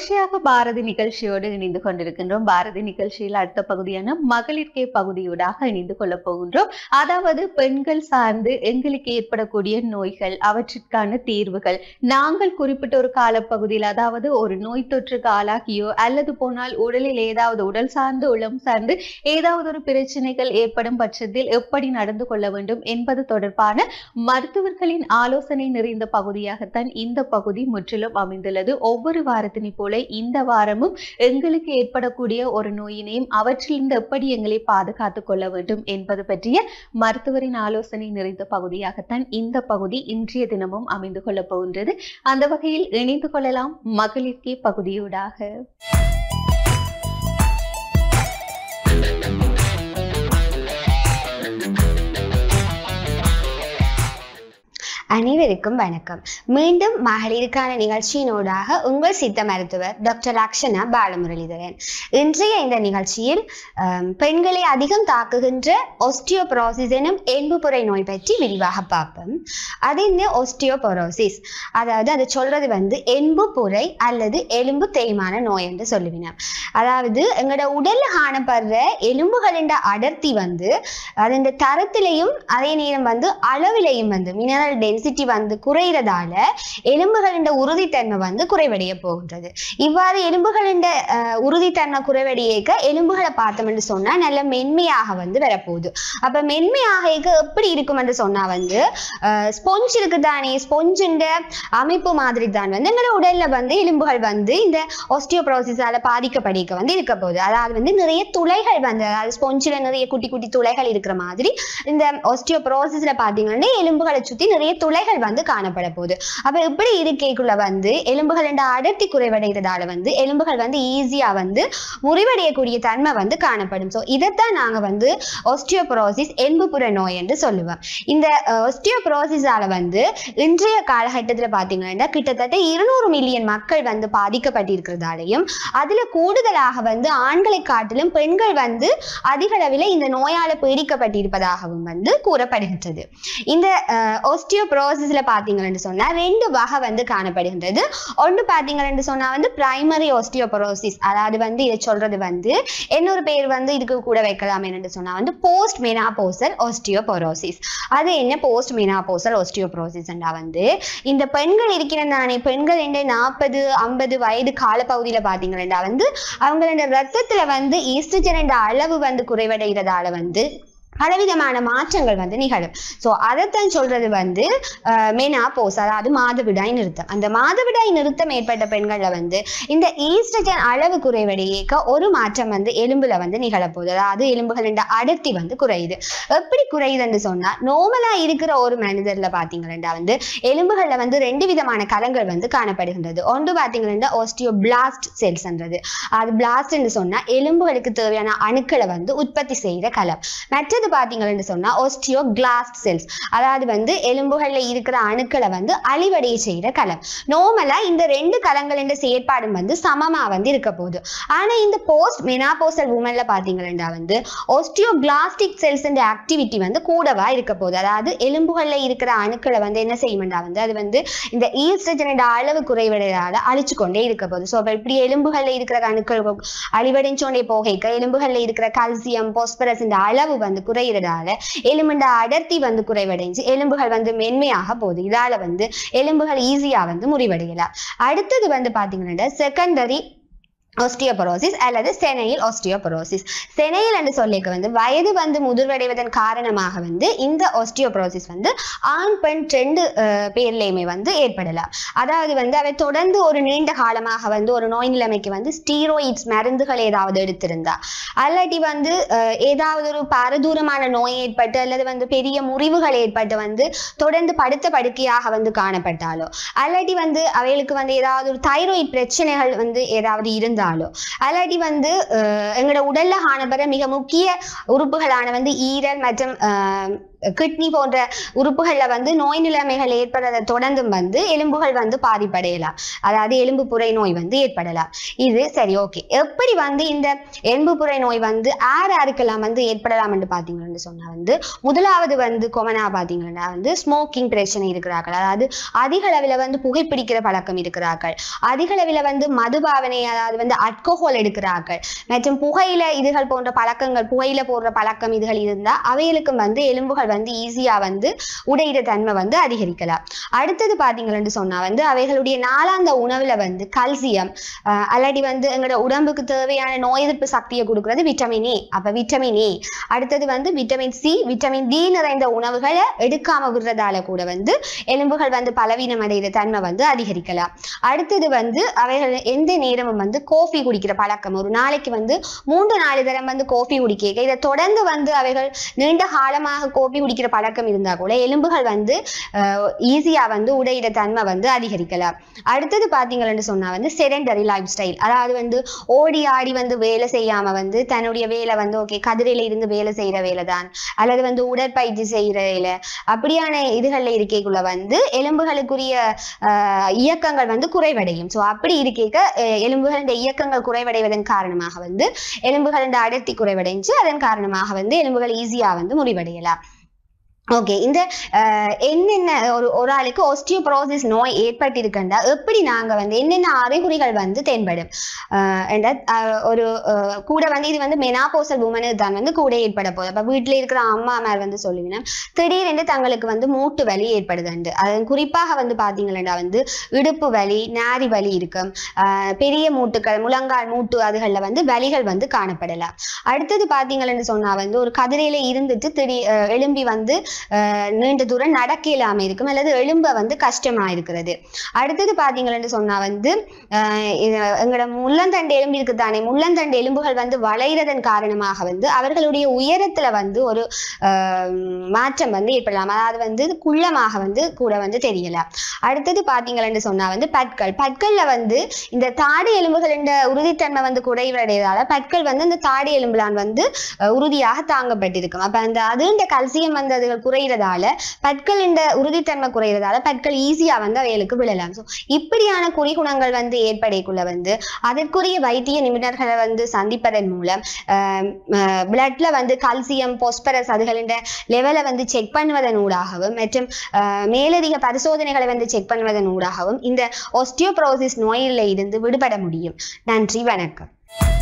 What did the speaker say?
தொடர்ச்சியாக பாரதி நிகழ்ச்சியோடு இணைந்து கொண்டிருக்கின்றோம். பாரதி நிகழ்ச்சியில் அடுத்த பகுதியான மகளிர்கே பகுதியோடாக இணைந்து கொள்ள போகின்றோம். அதாவது பெண்கள் சார்ந்து எங்களுக்கு ஏற்படக்கூடிய நோய்கள், அவற்றிற்கான தீர்வுகள், நாங்கள் குறிப்பிட்ட ஒரு காலப்பகுதியில், அதாவது ஒரு நோய் தொற்றுக்கு ஆளாகியோ அல்லது போனால் உடலில் ஏதாவது உடல் சார்ந்து உளம் சார்ந்து ஏதாவது ஒரு பிரச்சனைகள் ஏற்படும் பட்சத்தில் எப்படி நடந்து கொள்ள வேண்டும் என்பது தொடர்பான மருத்துவர்களின் ஆலோசனை நிறைந்த பகுதியாகத்தான் இந்த பகுதி முற்றிலும் அமைந்துள்ளது. ஒவ்வொரு வாரத்தினை போல இந்த வாரமும் எங்களுக்கு ஏற்படக்கூடிய ஒரு நோயினையும் அவற்றிலிருந்து எப்படி எங்களை பாதுகாத்துக் கொள்ள வேண்டும் என்பது பற்றிய மருத்துவரின் ஆலோசனை நிறைந்த பகுதியாகத்தான் இந்த பகுதி இன்றைய தினமும் அமைந்து கொள்ளப் போகின்றது. அந்த வகையில் இணைந்து கொள்ளலாம் மகளிர்கே பகுதியூடாக. அனைவருக்கும் வணக்கம். மீண்டும் மகளிருக்கான நிகழ்ச்சியினூடாக உங்கள் சித்த மருத்துவர் டாக்டர் அக்ஷனா பாலமுரளிதரன். இன்றைய இந்த நிகழ்ச்சியில் பெண்களை அதிகம் தாக்குகின்ற ஒஸ்டியோபொரோசிஸ் எனும் எலும்புப்புரை நோய் பற்றி விரிவாக பார்ப்போம். அது என்ன ஒஸ்டியோபொரோசிஸ்? அதாவது அது சொல்றது எலும்புப்புரை அல்லது எலும்பு தேய்மான நோய் என்று சொல்லுவினோம். அதாவது எங்களோட உடல்ல காணப்படுற எலும்புகளின் அடர்த்தி அதன் தரத்திலையும் அதே நேரம் அளவிலையும் மினரல் டென்சிட்டி குறைகிறதால எலும்புகளின் உறுதித்தன்மை குறைவடைய போகின்றது. இவ்வாறு எலும்புகளின் உறுதித்தன்மை குறைவடையேக்க எலும்புகளை பார்த்தோம் என்று சொன்னா நல்ல மென்மையாக வரப்போகுது. அப்ப மென்மையாக எப்படி இருக்கும் என்று சொன்னா ஸ்பொஞ்ச் இருக்குதானே, ஸ்பொஞ்சுண்ட அமைப்பு மாதிரி தான் எங்களோட உடல்ல எலும்புகள் இந்த ஒஸ்டியோபொரோசிஸால பாதிக்கப்படிக்க இருக்க போகுது. அதாவது நிறைய துளைகள் அதாவது ஸ்பொஞ்சில நிறைய குட்டி குட்டி துளைகள் இருக்கிற மாதிரி இந்த ஒஸ்டியோபொரோசிஸ்ல பாத்தீங்கன்னா எலும்புகளை சுத்தி நிறைய துளைகள் காணப்பட போகுது. அப்ப இப்படி இருக்கைக்குள்ள எலும்புகளின் அடர்த்தி குறைவடைகிறதால எலும்புகள் ஈஸியா முறிவடையக்கூடிய தன்மை காணப்படும். சோ இதைத்தான் நாங்க ஒஸ்டியோபொரோசிஸ் எலும்புப்புற நோய் என்று சொல்லுவோம். இந்த ஒஸ்டியோபொரோசிஸால இன்றைய காலகட்டத்தில் பாத்தீங்கன்னா கிட்டத்தட்ட 200 மில்லியன் மக்கள் பாதிக்கப்பட்டிருக்கிறதாலையும் அதுல கூடுதலாக ஆண்களை காட்டிலும் பெண்கள் அதிக அளவில் இந்த நோயால பீடிக்கப்பட்டிருப்பதாகவும் கூறப்படுகின்றது. இந்த ஒஸ்டியோபொரோசிஸ்ல பாத்தீங்கன்னு சொன்னா 2 வகை காணப்படுகின்றது. ஒன்று பாத்தீங்கன்னு சொன்னா பிரைமரி ஒஸ்டியோபொரோசிஸ், அதாவது இதை சொல்றது இன்னொரு பேர் இதுக்கு கூட வைக்கலாம் என்னன்னு சொன்னா போஸ்ட் மெனாபோசல் ஒஸ்டியோபொரோசிஸ். அது என்ன போஸ்ட் மெனாபோசல் ஒஸ்டியோபொரோசிஸ் இந்த பெண்கள் இருக்கிறானே, பெண்கள் 40-50 வயது காலப்பகுதியில பாத்தீங்கன்னா அவங்களோட ரத்தத்துல ஈஸ்ட்ரோஜன் அளவு குறைவடைகிறதால பலவிதமான மாற்றங்கள் நிகழும். சோ அதைத்தான் சொல்றது மெனாபோஸ், அதாவது மாதவிடாய் நிறுத்தம். அந்த மாதவிடாய் நிறுத்தம் ஏற்பட்ட பெண்கள்ல இந்த ஈஸ்ட்ரோஜன் அளவு குறைவடையேக்க ஒரு மாற்றம் எலும்புல நிகழப்போகுது. அதாவது எலும்புகளின் அடர்த்தி குறையுது. எப்படி குறையுதுன்னு சொன்னா, நார்மலா இருக்கிற ஒரு மனிதர்ல பாத்தீங்கன்னா எலும்புகள்ல 2 விதமான கலங்கள் காணப்படுகின்றது. ஒன்று பாத்தீங்கன்னா ஓஸ்டியோபிளாஸ்ட் செல்ஸ்ன்றது. அது பிளாஸ்ட் என்று சொன்னா எலும்புகளுக்கு தேவையான அணுக்களை உற்பத்தி செய்யற கலம். மற்றது பாத்தீங்கன்னு சொன்னா ஓஸ்டியோகிளாஸ்ட் செல்ஸ், அதாவது எலும்புகள்ல இருக்கிற அணுக்களை அழிவடைய செய்யற கலம். நார்மலா இந்த 2 கலங்களின் செயற்பாடும் சமமா இருக்க போகுது. ஆனா இந்த போஸ்ட் மெனாபோசல் உமன்ல பாத்தீங்கன்னா ஓஸ்டியோகிளாஸ்டிக் செல்ஸ் ஆக்டிவிட்டி கூடவா இருக்க போகுது. அதாவது எலும்புகள்ல இருக்கிற அணுக்களை என்ன செய்யும்டா அது இந்த ஈஸ்ட்ரோஜன் அளவு குறைவடையால அழிச்சு கொண்டே இருக்க போகுது. சோ இப்படி எலும்புகள்ல இருக்கிற அணுக்கள் அழிவடைஞ்சோண்டே போகைக்க எலும்புகள்ல இருக்கிற கால்சியம், பாஸ்பரஸ் அளவு குறைகிறதால எலும்புண்ட அடர்த்தி குறைவடைஞ்சு எலும்புகள் மென்மையாக போகுது. இதால எலும்புகள் ஈஸியா முறிவடையலாம். அடுத்தது பாத்தீங்கன்னா செகண்டரி osteoporosis அல்லது செனையில் osteoporosis. செனையில் என்று சொல்லிக்க வயது முதிர்வடைவதன் காரணமாக இந்த osteoporosis ஆண் பெண் 2 பேர்லயுமே ஏற்படலாம். அதாவது அவை தொடர்ந்து ஒரு நீண்ட காலமாக ஒரு நோய் நிலைமைக்கு ஸ்டீராய்ட்ஸ் மருந்துகள் ஏதாவது எடுத்திருந்தா, அல்லாட்டி ஏதாவது ஒரு பாரதூரமான நோய் ஏற்பட்டு அல்லது பெரிய முறிவுகள் ஏற்பட்டு தொடர்ந்து படுத்த படுக்கையாக காணப்பட்டாலோ, அல்லாட்டி அவைகளுக்கு ஏதாவது ஒரு தைராய்டு பிரச்சனைகள் ஏதாவது இருந்தா, அல்லாட்டி எங்களோட உடல்ல காணப்படுற மிக முக்கிய உறுப்புகளான ஈரல் மற்றும் கிட்னி போன்ற உறுப்புகள்ல வந்து நோய் நிலைமைகள் ஏற்படுறதை தொடர்ந்தும் வந்து எலும்புகள் வந்து பாதிப்படையலாம், அதாவது எலும்பு புரை நோய் வந்து ஏற்படலாம். இது சரி, ஓகே. எப்படி வந்து இந்த எலும்பு புரை நோய் வந்து யாருக்கெல்லாம் வந்து ஏற்படலாம் என்று பாத்தீங்கன்னு சொன்னா வந்து முதலாவது வந்து கொமனா பாத்தீங்கன்னா வந்து ஸ்மோக்கிங் பிரச்சனை இருக்கிறார்கள், அதாவது அதிக அளவில் வந்து புகைப்பிடிக்கிற பழக்கம் இருக்கிறார்கள், அதிக அளவில் வந்து மதுபாவனை அதாவது வந்து அல்கோஹால் எடுக்கிறார்கள், மற்றும் புகையில இதுகள் போன்ற பழக்கங்கள், புகையில போடுற பழக்கம் இதுகள் இருந்தா அவைகளுக்கும் வந்து எலும்புகள் வந்து ஈஸியா வந்து உடையிற தன்மை வந்து அதிகரிக்கலாம். அடுத்தது பாத்தீங்கன்னு சொன்னா வந்து அவைகளுடைய நாளாந்த உணவுல வந்து கல்சியம் அல்லாடி வந்து எங்களோட உடம்புக்கு தேவையான நோய் எதிர்ப்பு சக்தியை கொடுக்கிறது விட்டமின் ஏ. அப்ப விட்டமின் ஏ, அடுத்தது வந்து விட்டமின் சி, விட்டமின் டி நிறைந்த உணவுகளை எடுக்காம விடுறதால கூட வந்து எலும்புகள் வந்து பலவீனம் அடைகிற தன்மை வந்து அதிகரிக்கலாம். அடுத்தது வந்து அவைகள் எந்த நேரமும் வந்து கோஃபி குடிக்கிற பழக்கம், ஒரு நாளைக்கு வந்து 3-4 தரம் வந்து கோஃபி குடிக்க, இதை தொடர்ந்து வந்து அவைகள் நீண்ட காலமாக கோஃபி குடிக்கிற பழக்கம் இருந்தா கூட எலும்புகள் வந்து ஈஸியா வந்து உடையிற தன்மை வந்து அதிகரிக்கலாம். அடுத்தது பாத்தீங்கன்னு சொன்னா வந்து செடெண்டரி லைஃப் ஸ்டைல், அதாவது வந்து ஓடி ஆடி வந்து வேலை செய்யாம வந்து தன்னுடைய வேலை வந்து ஓகே கதிரையில இருந்து வேலை செய்யற வேலை தான், அல்லது வந்து உடற்பயிற்சி செய்யற வேலை, அப்படியான இதுகள்ல இருக்கைக்குள்ள வந்து எலும்புகளுக்குரிய இயக்கங்கள் வந்து குறைவடையும். ஸோ அப்படி இருக்க எலும்புகளின் இயக்கங்கள் குறைவடைவதன் காரணமாக வந்து எலும்புகளின் அடர்த்தி குறைவடைஞ்சு அதன் காரணமாக வந்து எலும்புகள் ஈஸியா வந்து முறிவடையலாம். ஓகே, இந்த என்னென்ன ஒரு ஆளுக்கு ஓஸ்டியோபோரோசிஸ் நோய் ஏற்பட்டிருக்கண்டா எப்படி நாங்க வந்து என்னென்ன அறிகுறிகள் வந்து தென்படும் ஒரு கூட வந்து இது வந்து மெனாபோசல் உமனுக்கு தான் வந்து கூட ஏற்பட போகுது. அப்ப வீட்டுல இருக்கிற அம்மா மேல் வந்து சொல்லுவீங்கன்னா திடீரென்று தங்களுக்கு வந்து மூட்டு வலி ஏற்படுதுண்டு. அது குறிப்பாக வந்து பாத்தீங்கன்னா வந்து இடுப்பு வலி, நாரி வலி இருக்கும், பெரிய மூட்டுக்கள், முழங்கால் மூட்டு அதுகள்ல வந்து வலிகள் வந்து காணப்படலாம். அடுத்தது பாத்தீங்கன்னு சொன்னா வந்து ஒரு கதிரையில இருந்துட்டு எழும்பி வந்து நீண்ட தூரம் நடக்க இல்லாம இருக்கும், அல்லது எழும்ப வந்து கஷ்டமா இருக்கிறது. அடுத்தது பாத்தீங்கன்னு சொன்னா வந்து எங்களோட முள்ளந்தண்டு எலும்பு இருக்குதானே, முள்ளந்தண்டு எலும்புகள் வந்து வளைகிறதன் காரணமாக வந்து அவர்களுடைய உயரத்துல வந்து ஒரு மாற்றம் வந்து ஏற்படலாம், அதாவது வந்து குள்ளமாக வந்து கூட வந்து தெரியலாம். அடுத்தது பாத்தீங்கன்னு சொன்னா வந்து பற்கள்ல வந்து இந்த தாடி எலும்புகளின் உறுதித்தன்மை வந்து குறைவடைவதால பற்கள் வந்து இந்த தாடி எலும்புலான் வந்து உறுதியாக தாங்கப்பட்டிருக்கும். அப்ப அந்த அதுண்ட கல்சியம் வந்து அது குறைகிறதால பற்கள் இந்த உறுதித்தன்மை குறைகிறதால பற்கள் ஈஸியா வந்து அவைகளுக்கு விழலாம். ஸோ இப்படியான குறிகுணங்கள் வந்து ஏற்படைக்குள்ள வந்து அதற்குரிய வைத்திய நிபுணர்களை வந்து சந்திப்பதன் மூலம் பிளட்ல வந்து கல்சியம், பாஸ்பரஸ் அதுகளின் லெவலை வந்து செக் பண்ணுவதன் ஊடாகவும் மற்றும் மேலதிக பரிசோதனைகளை வந்து செக் பண்ணுவதன் ஊடாகவும் இந்த ஓஸ்டியோபோரோசிஸ் நோயில இருந்து விடுபட முடியும். நன்றி, வணக்கம்.